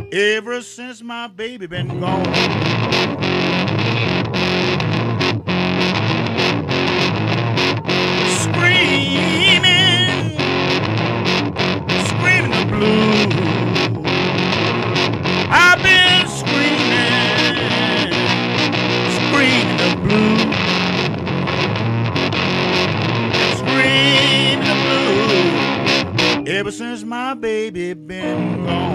Ever since my baby been gone. Screaming, screaming the blues. I've been screaming, screaming the blues. Screaming the blues. Ever since my baby been gone.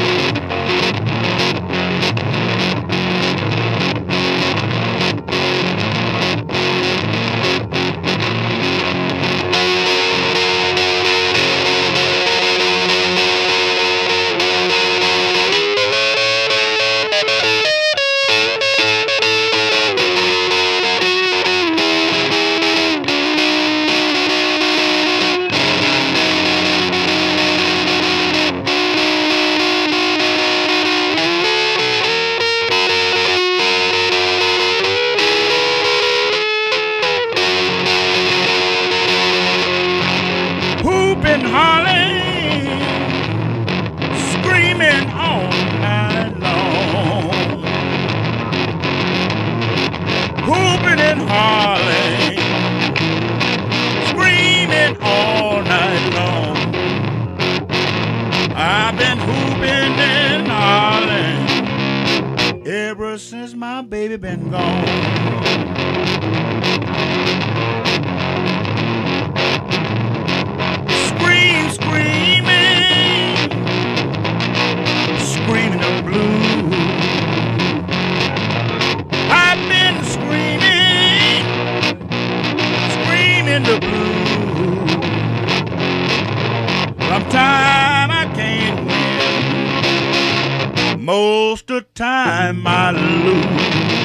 Hoopin', hollering, screaming all night long. Hoopin' and hollering, screaming all night long. I've been hooping and hollering ever since my baby been gone. Screaming the blues. I've been screaming, screaming the blues. Sometimes I can't win, most of the time I lose.